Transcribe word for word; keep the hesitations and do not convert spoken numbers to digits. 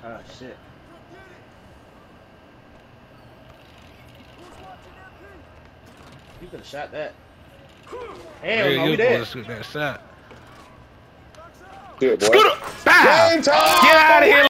Oh shit. You could have shot that. Hell Yeah, no, you we was dead. going to shoot that shot. Good boy. Scooter! Bow! Game time! Get out of here!